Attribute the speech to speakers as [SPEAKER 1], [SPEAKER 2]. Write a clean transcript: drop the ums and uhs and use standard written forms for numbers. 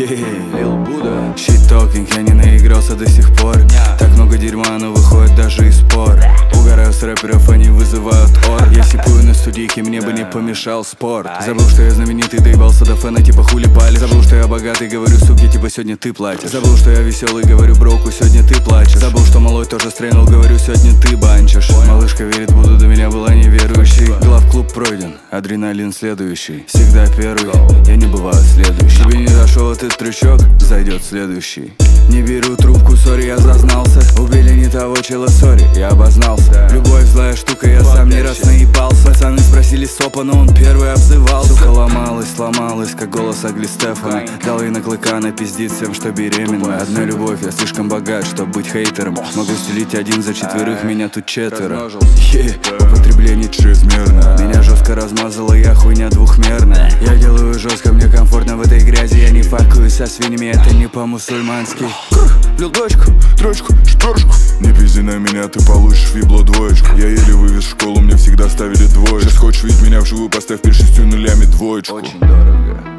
[SPEAKER 1] Лил Буда. Shit talking, я не наигрался до сих пор. Так много дерьма, но выходит даже из спор. Угораю с рэперов, они вызывают ор. Я сипую на студийке, мне бы не помешал спорт. Забыл, что я знаменитый, доебался до фэна, типа хули пали. Забыл, что я богатый, говорю суки, типа сегодня ты платишь. Забыл, что я веселый, говорю броку, сегодня ты плачешь. Забыл, что малой тоже стрельнул, говорю, сегодня ты банчишь. Малышка верит, буду, до меня была неверующей. Главклуб пройден, адреналин следующий. Всегда первый, я не бываю следующий. Тебе не зашел этот трючок, зайдет следующий. Не беру трубку, сори, я зазнался. Убили не того чела, сори, я обознался. Любовь злая штука, я сам не раз наебался. Пацаны спросили сопа, но он первый обзывался. Сука ломалась, сломалась, как голос Агли Стефана. Дал ей на клыка, она пиздит всем, что беременна. Одна любовь, я слишком богат, чтобы быть хейтером. Могу стелить один за четверых, меня тут четверо. Употребление чрезмерно. Меня жестко размазала, я хуйня двухмерная. Я делаю жестко, мне комфортно в этой грязи. Я не факую со свиньями, это не по-мусульмански. Влил дочку, трочку, шторочку.
[SPEAKER 2] Не пизди на меня, ты получишь вибло двоечку. Я еле вывез в школу, мне всегда ставили двоечку. Сейчас хочешь видеть меня вживую, поставь перед 6 нулями двоечку.
[SPEAKER 1] Очень дорого.